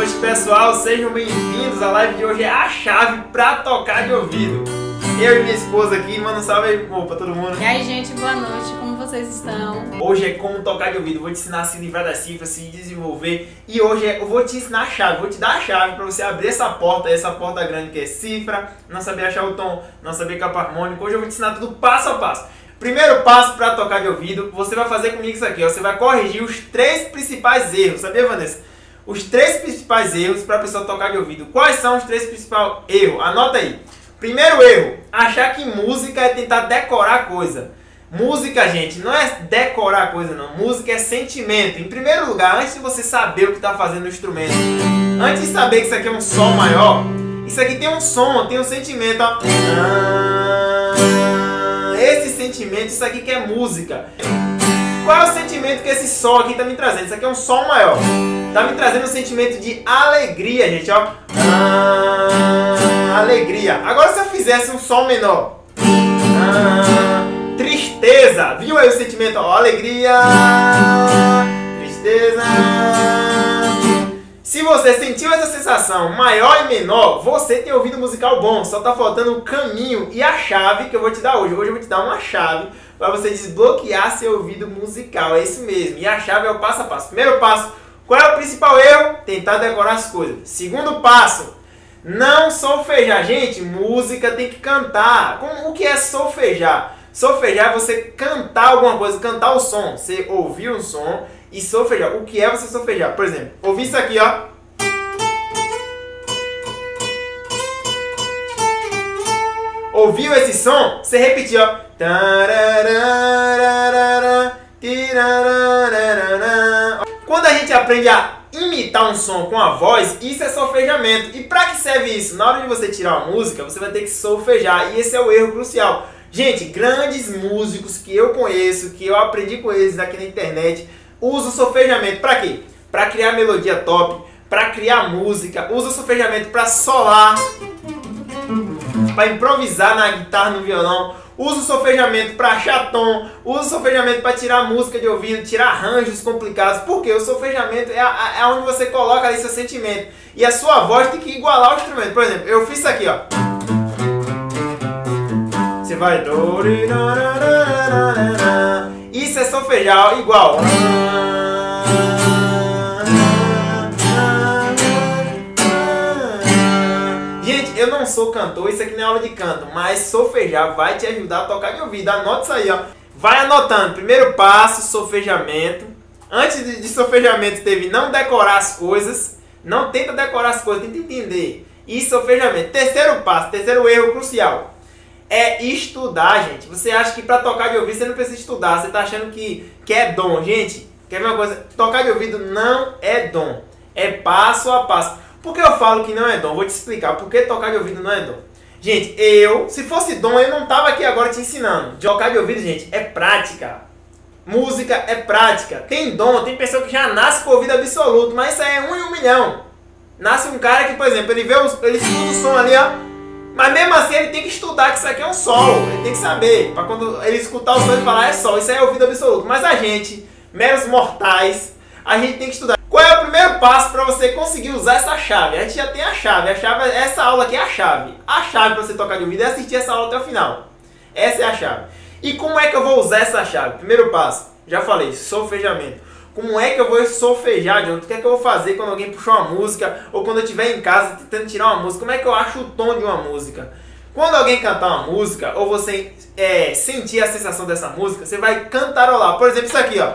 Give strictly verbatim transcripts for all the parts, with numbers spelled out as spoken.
noite, pessoal, sejam bem-vindos. A live de hoje é a chave pra tocar de ouvido. Eu e minha esposa aqui, manda um salve aí pra todo mundo. E aí, gente, boa noite, como vocês estão? Hoje é como tocar de ouvido, vou te ensinar a se livrar das cifras, se desenvolver. E hoje é, eu vou te ensinar a chave, vou te dar a chave pra você abrir essa porta, essa porta grande que é cifra, não saber achar o tom, não saber capa harmônica. Hoje eu vou te ensinar tudo passo a passo. Primeiro passo para tocar de ouvido, você vai fazer comigo isso aqui, ó. Você vai corrigir os três principais erros, sabia, Vanessa? Os três principais erros para a pessoa tocar de ouvido. Quais são os três principais erros? Anota aí. Primeiro erro, achar que música é tentar decorar coisa. Música, gente, não é decorar coisa não, música é sentimento. Em primeiro lugar, antes de você saber o que está fazendo no instrumento, antes de saber que isso aqui é um sol maior, isso aqui tem um som, tem um sentimento, ó. Esse sentimento, isso aqui que é música. Qual é o sentimento que esse sol aqui está me trazendo? Isso aqui é um sol maior. Está me trazendo um sentimento de alegria, gente, ó. Ah, alegria. Agora se eu fizesse um sol menor. Ah, tristeza. Viu aí o sentimento? Ó, alegria. Tristeza. Se você sentiu essa sensação maior e menor, você tem ouvido musical bom. Só está faltando o caminho e a chave que eu vou te dar hoje. Hoje eu vou te dar uma chave para você desbloquear seu ouvido musical. É isso mesmo. E a chave é o passo a passo. Primeiro passo, qual é o principal erro? Tentar decorar as coisas. Segundo passo, não solfejar. Gente, música tem que cantar. Como, o que é solfejar? Solfejar é você cantar alguma coisa, cantar o som. Você ouvir um som e solfejar. O que é você solfejar? Por exemplo, ouvir isso aqui, ó. Ouviu esse som? Você repetir, ó. Quando a gente aprende a imitar um som com a voz, isso é solfejamento. E para que serve isso? Na hora de você tirar uma música, você vai ter que solfejar. E esse é o erro crucial. Gente, grandes músicos que eu conheço, que eu aprendi com eles aqui na internet, usam o solfejamento. Para quê? Para criar melodia top, para criar música. Usa o solfejamento para solar, para improvisar na guitarra, no violão. Usa o solfejamento para achar tom. Usa o solfejamento para tirar música de ouvido, tirar arranjos complicados. Porque o solfejamento é, a, é onde você coloca ali seu sentimento. E a sua voz tem que igualar o instrumento. Por exemplo, eu fiz isso aqui, ó. Você vai... Isso é solfejar, igual. Gente, eu não sou cantor, isso aqui não é aula de canto, mas solfejar vai te ajudar a tocar de ouvido. Anota isso aí, ó. Vai anotando. Primeiro passo, solfejamento. Antes de, de solfejamento teve não decorar as coisas. Não tenta decorar as coisas, tenta entender. E solfejamento. Terceiro passo, terceiro erro crucial. É estudar, gente. Você acha que para tocar de ouvido você não precisa estudar. Você está achando que, que é dom. Gente, quer ver uma coisa? Tocar de ouvido não é dom. É passo a passo. Por que eu falo que não é dom? Vou te explicar. Por que tocar de ouvido não é dom? Gente, eu, se fosse dom, eu não estava aqui agora te ensinando. Tocar de ouvido, gente, é prática. Música é prática. Tem dom, tem pessoa que já nasce com ouvido absoluto, mas isso aí é um em um milhão. Nasce um cara que, por exemplo, ele vê os, ele escuta o som ali, ó. Mas mesmo assim ele tem que estudar que isso aqui é um sol. Ele tem que saber. Para quando ele escutar o som ele falar é sol. Isso aí é ouvido absoluto. Mas a gente, meros mortais, a gente tem que estudar. Qual é o primeiro passo para você conseguir usar essa chave? A gente já tem a chave. A chave, essa aula aqui é a chave. A chave para você tocar de ouvido é assistir essa aula até o final. Essa é a chave. E como é que eu vou usar essa chave? Primeiro passo, já falei, solfejamento. Como é que eu vou solfejar, John? O que é que eu vou fazer quando alguém puxar uma música? Ou quando eu estiver em casa tentando tirar uma música? Como é que eu acho o tom de uma música? Quando alguém cantar uma música, ou você é, sentir a sensação dessa música, você vai cantarolar. Por exemplo, isso aqui, ó.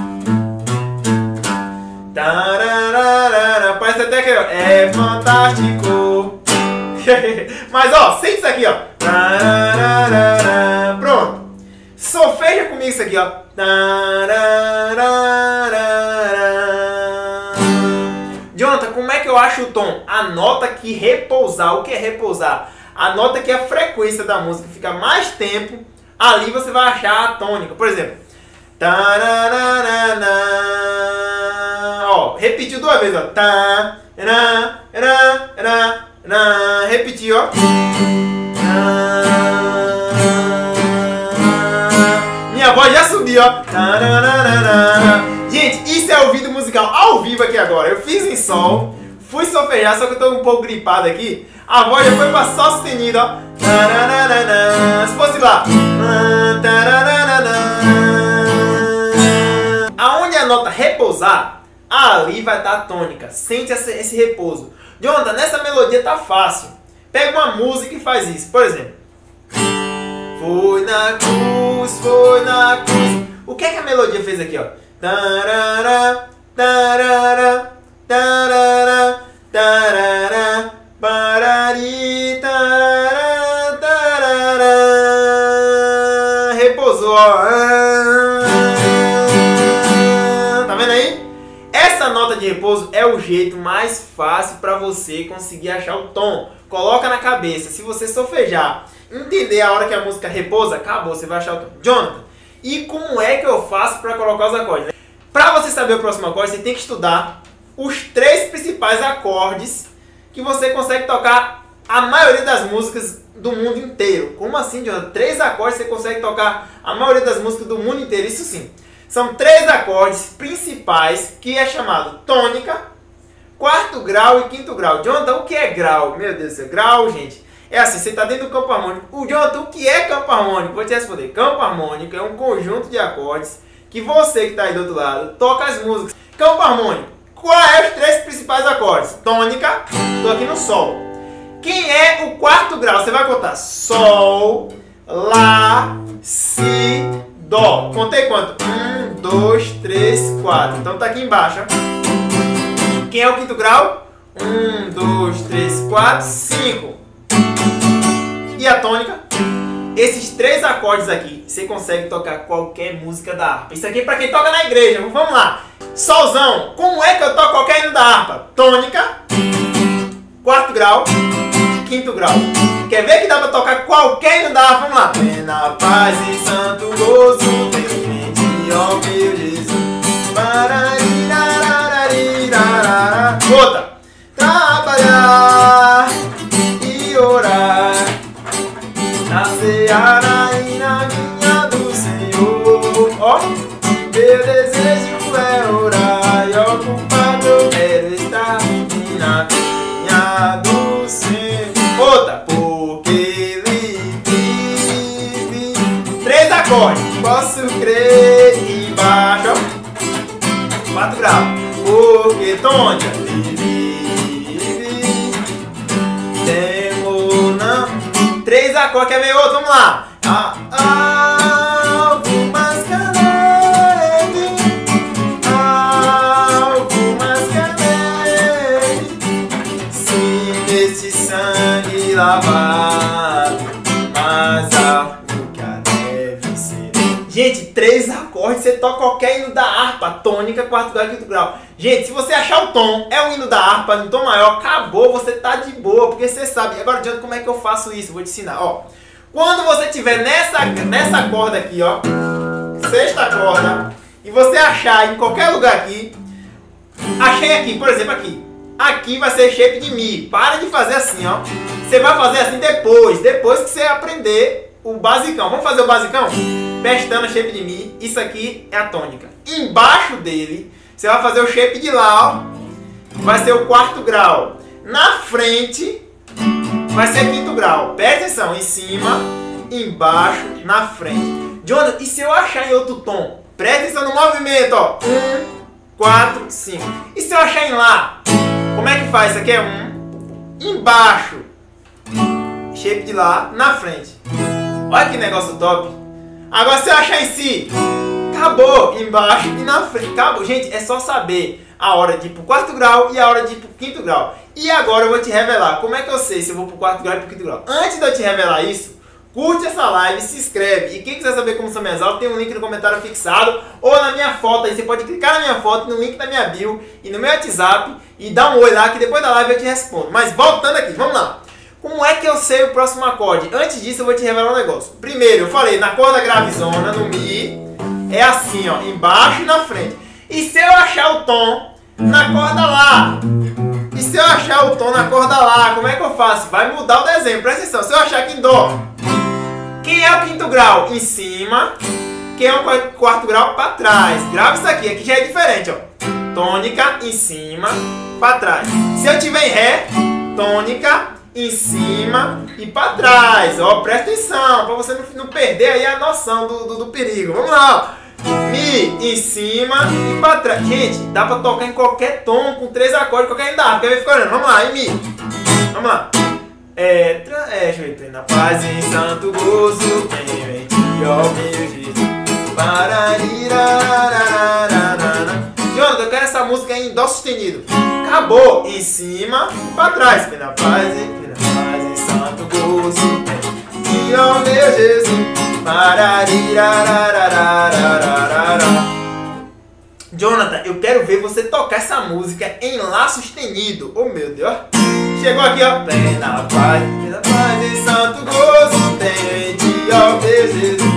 Tararara, parece até que é fantástico. Mas ó, sente isso aqui, ó. Tararara, pronto. Solfeja comigo isso aqui, ó. Jonathan, como é que eu acho o tom? Anota que repousar. O que é repousar? Anota que a frequência da música fica mais tempo. Ali você vai achar a tônica. Por exemplo. Ó, repetiu duas vezes, ó. Repetiu, ó. Minha voz já subiu, ó. Gente, isso é ouvido musical ao vivo aqui agora. Eu fiz em sol, fui solfejar, só que eu tô um pouco gripado aqui. A voz já foi pra sol sustenido, ó. Se fosse lá. Aonde a nota repousar, ali vai estar a tônica. Sente esse, esse repouso. Jonathan, nessa melodia tá fácil. Pega uma música e faz isso. Por exemplo. Foi na cruz, foi na cruz. O que é que a melodia fez aqui, ó? Tarará, tarará, tarará, tarará, parari, tarará, tarará. Repousou, ó. Tá vendo aí? Essa nota de repouso é o jeito mais fácil para você conseguir achar o tom. Coloca na cabeça. Se você solfejar, entender a hora que a música repousa, acabou, você vai achar o tom. Jonathan, e como é que eu faço para colocar os acordes? Para você saber o próximo acorde, você tem que estudar os três principais acordes que você consegue tocar a maioria das músicas do mundo inteiro. Como assim, Jonathan? Três acordes você consegue tocar a maioria das músicas do mundo inteiro, isso sim. São três acordes principais que é chamado tônica, quarto grau e quinto grau. Jonathan, o que é grau? Meu Deus do céu, grau, gente. É assim, você está dentro do campo harmônico. O Jonathan, o que é campo harmônico? Vou te responder. Campo harmônico é um conjunto de acordes que você que está aí do outro lado toca as músicas. Campo harmônico. Quais é os três principais acordes? Tônica, estou aqui no Sol. Quem é o quarto grau? Você vai contar Sol, Lá, Si, Dó. Contei quanto? Um, dois, três, quatro. Então tá aqui embaixo. Ó. Quem é o quinto grau? Um, dois, três, quatro, cinco. E a tônica? Esses três acordes aqui, você consegue tocar qualquer música da harpa. Isso aqui é pra quem toca na igreja. Vamos lá. Solzão. Como é que eu toco qualquer hino da harpa? Tônica, quarto grau, quinto grau. Quer ver que dá pra tocar qualquer hino da harpa? Vamos lá. Na paz e santo gozo, tenente, ó meu Jesus. Outra. Trabalhar e orar na seara e na vinha do Senhor. Ó, meu desejo é orar e ocupado eu quero estar e na vinha do Senhor. Outra, porque Ele vive. Três acordes. Posso crer embaixo, ó. Quatro graus. Porque tônica vive. Temo não. Três acordes, quer ver outro? Vamos lá. Algo mais caleve, algo mais caleve, sim, desse sangue lavado, mas algo que a deve ser. Gente, três acordes, você toca qualquer hino da harpa, tônica, quarto grau e quinto grau. Gente, se você achar o tom, é um hino da harpa, no tom maior, acabou, você tá de boa, porque você sabe. Agora, adianta, como é que eu faço isso? Vou te ensinar, ó. Quando você estiver nessa, nessa corda aqui, ó, sexta corda, e você achar em qualquer lugar aqui, achei aqui, por exemplo, aqui. Aqui vai ser shape de Mi. Para de fazer assim, ó. Você vai fazer assim depois, depois que você aprender o basicão. Vamos fazer o basicão? Pestana, shape de Mi. Isso aqui é a tônica. Embaixo dele, você vai fazer o shape de Lá, ó. Vai ser o quarto grau. Na frente, vai ser quinto grau. Presta atenção, em cima, embaixo, na frente. Jonathan, e se eu achar em outro tom? Presta atenção no movimento, ó. Um, quatro, cinco. E se eu achar em Lá? Como é que faz? Isso aqui é um. Embaixo, shape de Lá, na frente. Olha que negócio top. Agora se eu achar em Si, acabou. Embaixo e na frente. Acabou. Gente, é só saber a hora de ir pro quarto grau e a hora de ir pro quinto grau. E agora eu vou te revelar como é que eu sei se eu vou pro quarto grau e pro quinto grau. Antes de eu te revelar isso, curte essa live, se inscreve. E quem quiser saber como são minhas aulas, tem um link no comentário fixado ou na minha foto. Aí você pode clicar na minha foto, no link da minha bio e no meu WhatsApp e dar um oi lá que depois da live eu te respondo. Mas voltando aqui, vamos lá. Como é que eu sei o próximo acorde? Antes disso eu vou te revelar um negócio. Primeiro, eu falei, na corda gravezona, no Mi, é assim, ó, embaixo e na frente. E se eu achar o tom na corda Lá? E se eu achar o tom na corda Lá, como é que eu faço? Vai mudar o desenho, presta atenção. Se eu achar aqui em Dó, quem é o quinto grau? Em cima. Quem é o quarto grau? Para trás. Grava isso aqui, aqui já é diferente, ó. tônica em cima, pra trás. Se eu tiver em Ré, tônica em cima e pra trás. Ó, presta atenção, pra você não, não perder aí a noção do, do, do perigo. Vamos lá, ó. Mi em cima e pra trás. Gente, dá pra tocar em qualquer tom, com três acordes, qualquer dá. Quer ver ficar olhando? Vamos lá, em Mi. Vamos lá. É, tra... é, deixa eu ver. Na paz em santo gozo, quem vem te ó meu Jesus. Jonathan, eu quero essa música em Dó sustenido. Acabou. Em cima e pra trás. Vem na paz, vem na paz em santo gozo, quem te ó meu Jesus. Jonathan, eu quero ver você tocar essa música em Lá sustenido. Oh meu Deus. Chegou aqui, ó. Plena paz, plena paz e santo gozo tem em ti, ó meu Jesus.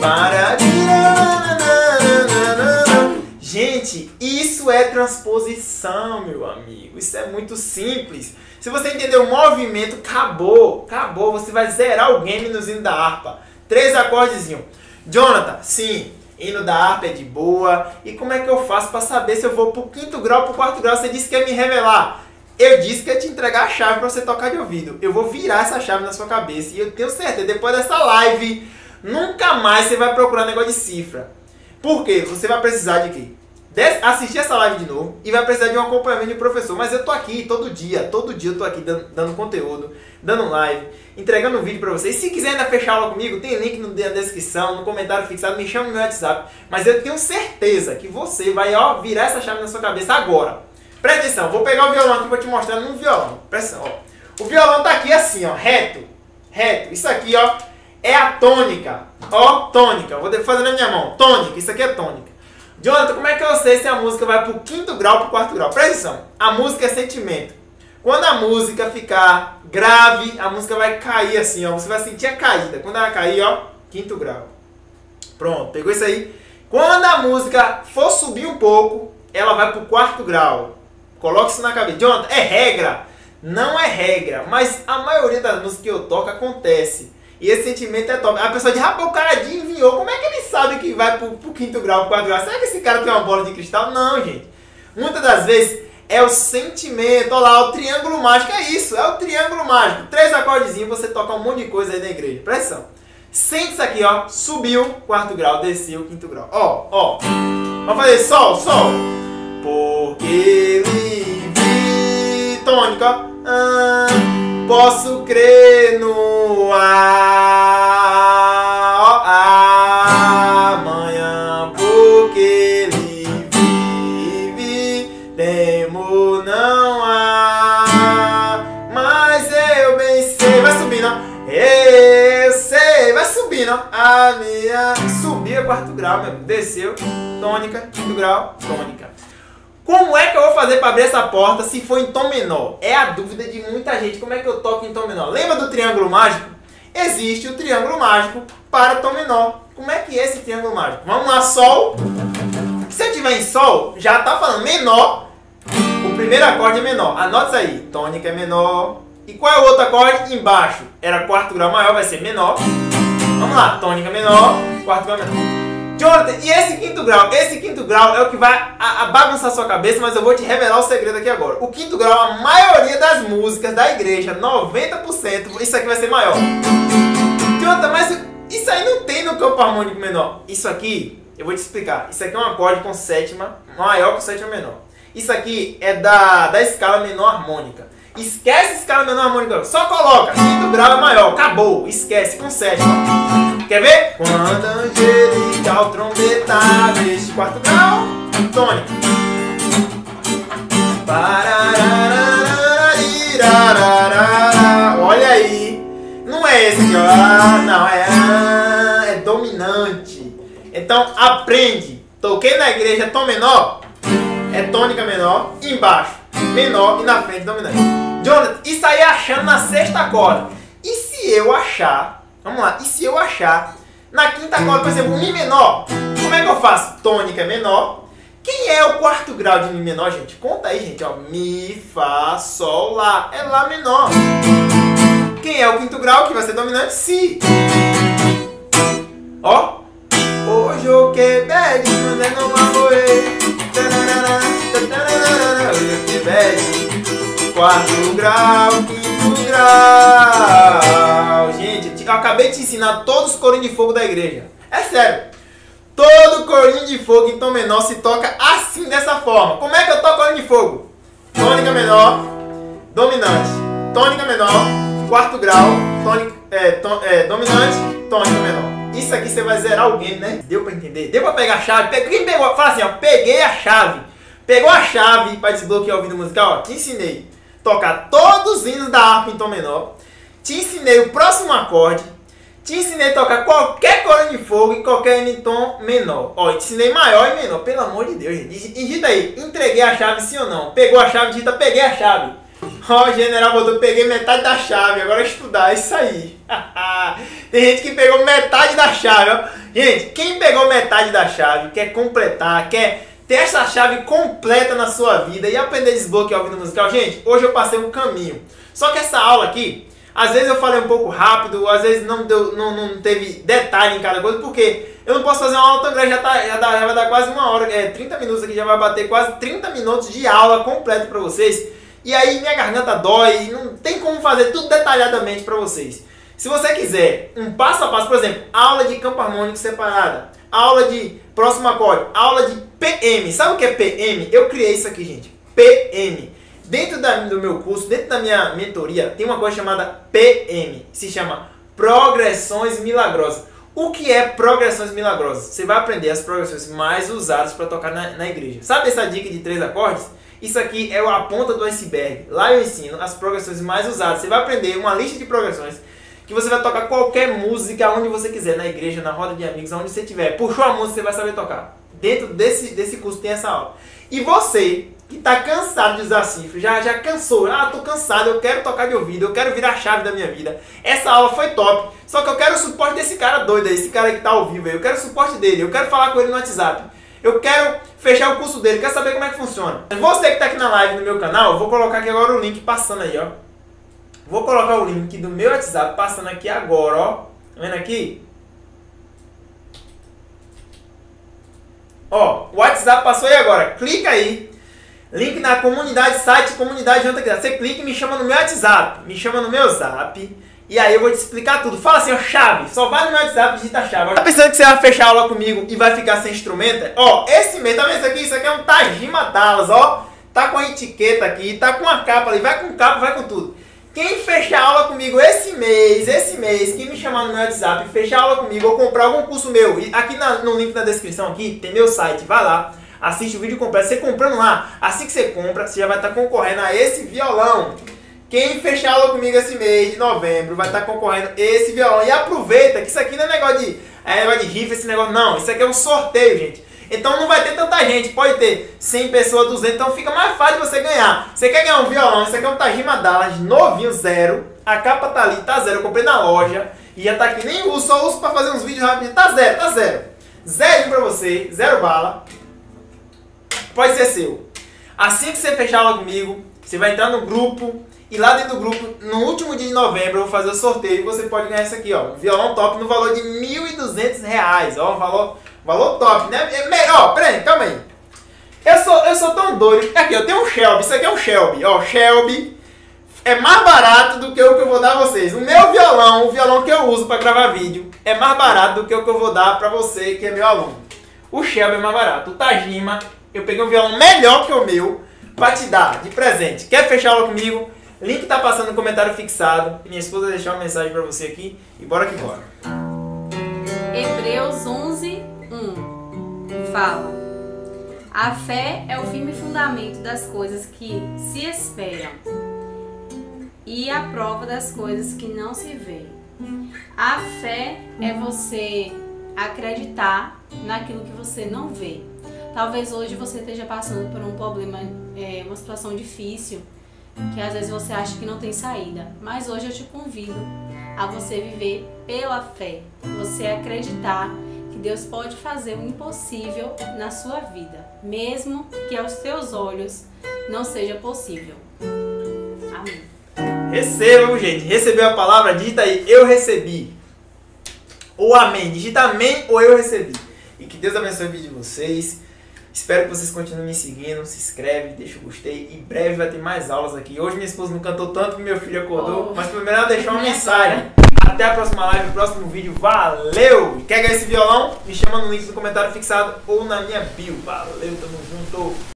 Gente, isso é transposição, meu amigo. Isso é muito simples. Se você entender o movimento, acabou. Acabou. Você vai zerar o game nos hinos da harpa. Três acordezinhos. Jonathan, sim, hino da harpa é de boa. E como é que eu faço para saber se eu vou pro quinto grau, pro quarto grau? Você disse que ia me revelar. Eu disse que ia te entregar a chave para você tocar de ouvido. Eu vou virar essa chave na sua cabeça. E eu tenho certeza, depois dessa live, nunca mais você vai procurar negócio de cifra. Por quê? Você vai precisar de quê? Des assistir essa live de novo e vai precisar de um acompanhamento de professor. Mas eu tô aqui todo dia, todo dia eu tô aqui dando, dando conteúdo, dando live, entregando um vídeo pra vocês. Se quiser ainda fechar aula comigo, tem link na descrição, no comentário fixado, me chama no meu WhatsApp. Mas eu tenho certeza que você vai, ó, virar essa chave na sua cabeça agora. Presta atenção, vou pegar o violão aqui e vou te mostrar num violão. Presta atenção, ó. O violão tá aqui assim, ó, reto, reto. Isso aqui, ó, é a tônica, ó, tônica. Vou fazer na minha mão, tônica, isso aqui é tônica. Jonathan, como é que eu sei se a música vai pro quinto grau ou pro quarto grau? Presta atenção, a música é sentimento. Quando a música ficar grave, a música vai cair assim, ó. Você vai sentir a caída. Quando ela cair, ó, quinto grau. Pronto, pegou isso aí? Quando a música for subir um pouco, ela vai pro quarto grau. Coloque isso na cabeça. Jonathan, é regra? Não é regra, mas a maioria das músicas que eu toco acontece. E esse sentimento é top. A pessoa diz, rapaz, o cara adivinhou. Como é que ele sabe que vai pro, pro quinto grau, pro quarto grau? Será que esse cara tem uma bola de cristal? Não, gente. Muitas das vezes é o sentimento. Olha lá, o triângulo mágico. É isso, é o triângulo mágico. Três acordezinhos, você toca um monte de coisa aí na igreja. Presta atenção. Sente isso aqui, ó. Subiu, quarto grau. Desceu, quinto grau. Ó, ó. Vamos fazer sol, sol. Porque vive. Tônica, ó. Ah, posso crer no ar, ó, amanhã, porque ele vive, temor não há, mas eu bem sei, vai subindo, ó, eu sei, vai subindo, ó, a minha, subiu quarto grau, meu, desceu, tônica, quinto grau, tônica. Como é que eu vou fazer para abrir essa porta se for em tom menor? É a dúvida de muita gente. Como é que eu toco em tom menor? Lembra do triângulo mágico? Existe o triângulo mágico para tom menor. Como é que é esse triângulo mágico? Vamos lá, sol. Se eu tiver em sol, já tá falando menor. O primeiro acorde é menor. Anota isso aí. Tônica é menor. E qual é o outro acorde? Embaixo. Era quarto grau maior, vai ser menor. Vamos lá. Tônica menor, quarto grau menor. Jonathan, e esse quinto grau? Esse quinto grau é o que vai a, a bagunçar a sua cabeça, mas eu vou te revelar o segredo aqui agora. O quinto grau, a maioria das músicas da igreja, noventa por cento, isso aqui vai ser maior. Jonathan, mas isso aí não tem no campo harmônico menor. Isso aqui, eu vou te explicar. Isso aqui é um acorde com sétima, maior que sétima menor. Isso aqui é da, da escala menor harmônica. Esquece a escala menor harmônica. Só coloca, quinto grau é maior, acabou, esquece, com sétima. Quer ver? Quando angelical trombetar deste quarto grau, tônica. Olha aí. Não é esse aqui, ó. Ah, não, é, ah, é dominante. Então aprende. Toquei na igreja tom menor, é tônica menor, embaixo, menor e na frente dominante. Jonathan, isso aí é achando na sexta corda. E se eu achar... Vamos lá, e se eu achar na quinta corda, por exemplo, um Mi menor, como é que eu faço? Tônica menor. Quem é o quarto grau de Mi menor, gente? Conta aí, gente, ó. Mi, Fá, Sol, Lá. É Lá menor. Quem é o quinto grau, que vai ser dominante? Si. Ó. Hoje eu quebrei, mas não amorei. quarto grau, quinto grau. Gente, eu acabei de te ensinar todos os corinhos de fogo da igreja. É sério. Todo corinho de fogo em tom menor se toca assim, dessa forma. Como é que eu toco corinho de fogo? Tônica menor, dominante. Tônica menor, quarto grau, tônica, é, ton, é, dominante, tônica menor. Isso aqui você vai zerar o game, né? Deu pra entender? Deu pra pegar a chave? Quem pegou? Fala assim, ó. Peguei a chave. Pegou a chave para desbloquear o ouvido musical? Ó, te ensinei a tocar todos os hinos da harpa em tom menor. Te ensinei o próximo acorde. Te ensinei a tocar qualquer corinho de fogo e qualquer hino em tom menor. Ó, te ensinei maior e menor. Pelo amor de Deus, gente. Digita aí. Entreguei a chave, sim ou não? Pegou a chave, digita peguei a chave. Ó, o general botou, peguei metade da chave. Agora é estudar, é isso aí. Tem gente que pegou metade da chave, ó. Gente, quem pegou metade da chave, quer completar, quer ter essa chave completa na sua vida e aprender a desbloquear o ouvido musical. Gente, hoje eu passei um caminho. Só que essa aula aqui, às vezes eu falei um pouco rápido, às vezes não, deu, não, não teve detalhe em cada coisa, porque eu não posso fazer uma aula tão grande, já, tá, já, dá, já vai dar quase uma hora, é, trinta minutos aqui, já vai bater quase trinta minutos de aula completa para vocês. E aí minha garganta dói, não tem como fazer tudo detalhadamente para vocês. Se você quiser um passo a passo, por exemplo, aula de campo harmônico separada, aula de próximo acorde, aula de P M. Sabe o que é P M? Eu criei isso aqui, gente. P M. Dentro da, do meu curso, dentro da minha mentoria, tem uma coisa chamada P M. Se chama Progressões Milagrosas. O que é Progressões Milagrosas? Você vai aprender as progressões mais usadas para tocar na, na igreja. Sabe essa dica de três acordes? Isso aqui é a ponta do iceberg. Lá eu ensino as progressões mais usadas. Você vai aprender uma lista de progressões que você vai tocar qualquer música onde você quiser, na igreja, na roda de amigos, onde você estiver. Puxou a música, você vai saber tocar. Dentro desse, desse curso tem essa aula. E você que está cansado de usar cifra, já, já cansou, ah, tô cansado, eu quero tocar de ouvido, eu quero virar a chave da minha vida. Essa aula foi top, só que eu quero o suporte desse cara doido aí, esse cara aí que tá ao vivo aí, eu quero o suporte dele, eu quero falar com ele no WhatsApp. Eu quero fechar o curso dele, quero saber como é que funciona. Você que está aqui na live no meu canal, eu vou colocar aqui agora o link passando aí, ó. Vou colocar o link do meu WhatsApp passando aqui agora, ó. Tá vendo aqui? Ó, o WhatsApp passou aí agora. Clica aí. Link na comunidade, site, comunidade, onde você clica e me chama no meu WhatsApp. Me chama no meu Zap. E aí eu vou te explicar tudo. Fala assim, ó, chave. Só vai no meu WhatsApp e digita a chave. Tá pensando que você vai fechar a aula comigo e vai ficar sem instrumento? Ó, esse mês, tá vendo isso aqui? Isso aqui é um Tajima Dallas, ó. Tá com a etiqueta aqui, tá com a capa ali. Vai com capa, vai com tudo. Quem fechar a aula comigo esse mês, esse mês, quem me chamar no meu WhatsApp, fechar a aula comigo ou comprar algum curso meu, e aqui na, no link na descrição aqui, tem meu site, vai lá, assiste o vídeo completo. Você comprando lá, assim que você compra, você já vai estar concorrendo a esse violão. Quem fechar a aula comigo esse mês de novembro vai estar concorrendo a esse violão. E aproveita que isso aqui não é negócio de, é negócio de rifa, esse negócio, não. Isso aqui é um sorteio, gente. Então não vai ter tanta gente, pode ter cem pessoas, duzentas, então fica mais fácil de você ganhar. Você quer ganhar um violão, isso aqui é um Tajima Dallas, novinho, zero. A capa tá ali, tá zero, eu comprei na loja. E já tá aqui, nem uso, só uso pra fazer uns vídeos rápidos. Tá zero, tá zero. Zero pra você, zero bala. Pode ser seu. Assim que você fechar a aula comigo, você vai entrar no grupo. E lá dentro do grupo, no último dia de novembro, eu vou fazer o sorteio e você pode ganhar isso aqui, ó. Um violão top no valor de mil e duzentos reais, ó, um valor... Valor top, né? Ó, oh, peraí, calma aí. Eu sou, eu sou tão doido. Aqui, eu tenho um Shelby. Isso aqui é um Shelby. Ó, Shelby é mais barato do que o que eu vou dar a vocês. O meu violão, o violão que eu uso para gravar vídeo, é mais barato do que o que eu vou dar para você, que é meu aluno. O Shelby é mais barato. O Tajima, eu peguei um violão melhor que o meu para te dar de presente. Quer fechar aula comigo? Link tá passando no comentário fixado. Minha esposa vai deixar uma mensagem para você aqui. E bora que bora. Hebreus onze, um fala: a fé é o firme fundamento das coisas que se esperam e a prova das coisas que não se veem. A fé é você acreditar naquilo que você não vê. Talvez hoje você esteja passando por um problema, é, uma situação difícil, que às vezes você acha que não tem saída, mas hoje eu te convido a você viver pela fé, você acreditar que Deus pode fazer o impossível na sua vida, mesmo que aos seus olhos não seja possível. Amém. Receba, gente. Recebeu a palavra? Digita aí, eu recebi. Ou amém. Digita amém ou eu recebi. E que Deus abençoe o vídeo de vocês. Espero que vocês continuem me seguindo, se inscreve, deixa o gostei. Em breve vai ter mais aulas aqui. Hoje minha esposa não cantou tanto que meu filho acordou, Oh. mas primeiro ela deixou uma mensagem. Até a próxima live, próximo vídeo. Valeu! Quer ganhar esse violão? Me chama no link do comentário fixado ou na minha bio. Valeu, tamo junto!